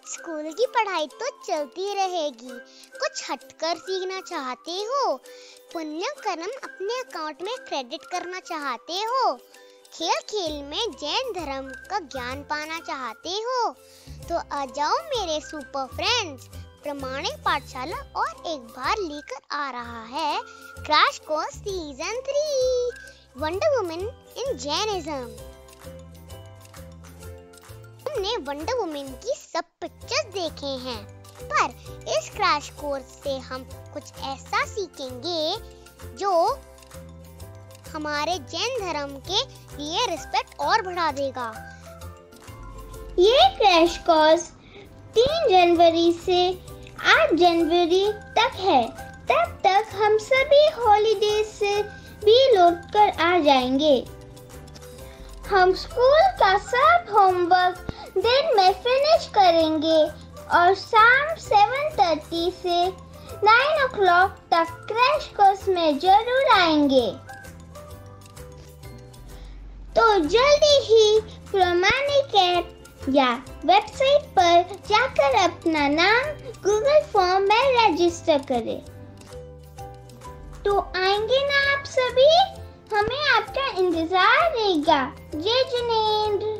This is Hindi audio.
स्कूल की पढ़ाई तो चलती रहेगी। कुछ हटकर सीखना चाहते हो? पुण्य कर्म अपने अकाउंट में क्रेडिट करना चाहते हो? खेल खेल में जैन धर्म का ज्ञान पाना चाहते हो? तो आ जाओ मेरे सुपर फ्रेंड्स। प्रामाणिक पाठशाला और एक बार लेकर आ रहा है crash course season 3 Wonder Woman in Jainism. हमने वंडर वुमन की सब पिक्चर्स देखे हैं, पर इस क्रैश कोर्स से हम कुछ ऐसा सीखेंगे जो हमारे जैन धर्म के लिए रिस्पेक्ट और बढ़ा देगा। ये क्रैश कोर्स 3 जनवरी से 8 जनवरी तक है। तब तक हम सभी हॉलीडेज से भी लौट कर आ जाएंगे। हम स्कूल का सब होमवर्क दिन में फिनिश करेंगे और शाम 7:30 से 9 o'clock तक क्रैश कोर्स में जरूर आएंगे। तो जल्दी ही प्रामाणिक ऐप या वेबसाइट पर जाकर अपना नाम गूगल फॉर्म में रजिस्टर करें। तो आएंगे ना आप सभी? हमें आपका इंतजार रहेगा। जय जिनेंद्र।